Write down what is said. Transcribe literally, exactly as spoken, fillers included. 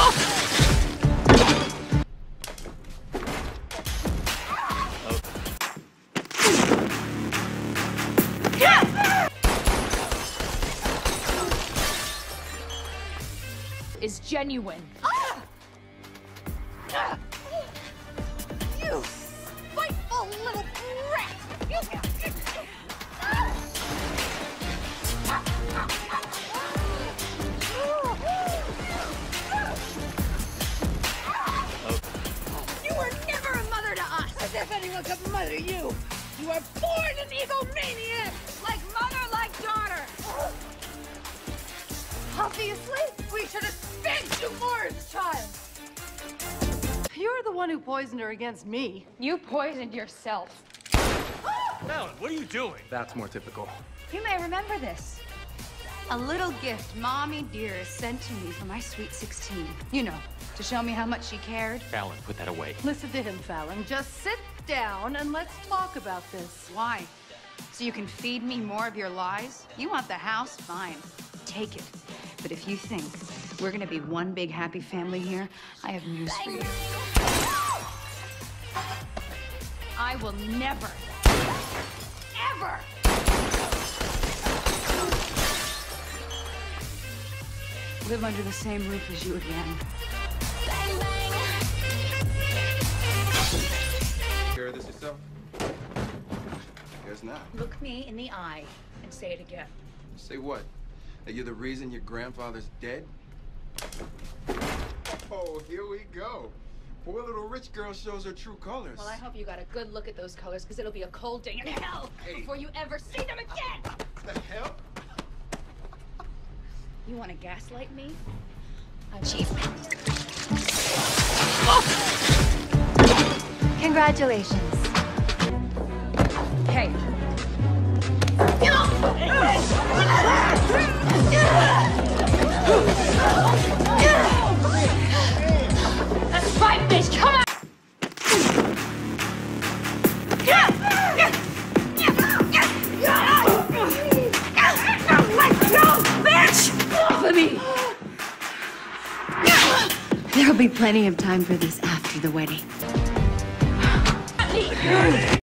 Is genuine. Ah! Ah! You spiteful little brat! You... Ah! You were never a mother to us! As if anyone could mother you! You were born an egomaniac! Like mother, like daughter! Obviously, we should have spanked you more as a child! You're the one who poisoned her against me. You poisoned yourself. Fallon, what are you doing? That's more typical. You may remember this. A little gift Mommy Dearest sent to me for my sweet sixteen. You know, to show me how much she cared. Fallon, put that away. Listen to him, Fallon. Just sit down and let's talk about this. Why? So you can feed me more of your lies? You want the house? Fine. Take it. But if you think we're gonna be one big happy family here, I have news for you. I will never, ever live under the same roof as you again. Take care of this yourself? Guess not. look me in the eye and say it again. Say what? That you're the reason your grandfather's dead? Oh, here we go. Poor little rich girl shows her true colors. Well, I hope you got a good look at those colors, because it'll be a cold day in hell Hey. before you ever see them again! The hell? You want to gaslight me? Achievement. Congratulations. Hey. Let's fight, bitch! Come on! Let go, bitch! Off of me! There'll be plenty of time for this after the wedding.